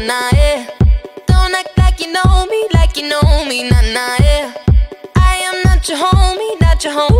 nah, yeah. Don't act like you know me, nah, nah, yeah. I am not your homie, not your homie.